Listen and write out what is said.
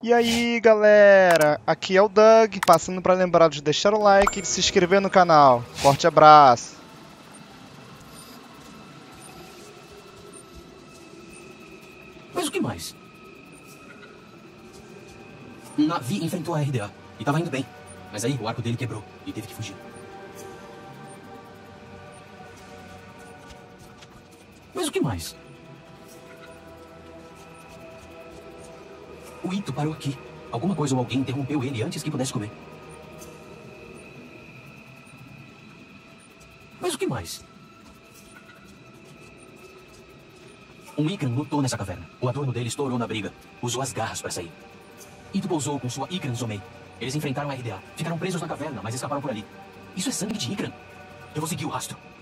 E aí galera, aqui é o Doug, passando para lembrar de deixar o like e de se inscrever no canal. Forte abraço! Mas o que mais? Navi enfrentou a RDA e tava indo bem, mas aí o arco dele quebrou e teve que fugir. Mas o que mais? O Ito parou aqui. Alguma coisa ou alguém interrompeu ele antes que pudesse comer. Mas o que mais? Um Ikran lutou nessa caverna. O adorno dele estourou na briga. Usou as garras para sair. Ito pousou com sua Ikran Zomei. Eles enfrentaram a RDA. Ficaram presos na caverna, mas escaparam por ali. Isso é sangue de Ikran. Eu vou seguir o rastro.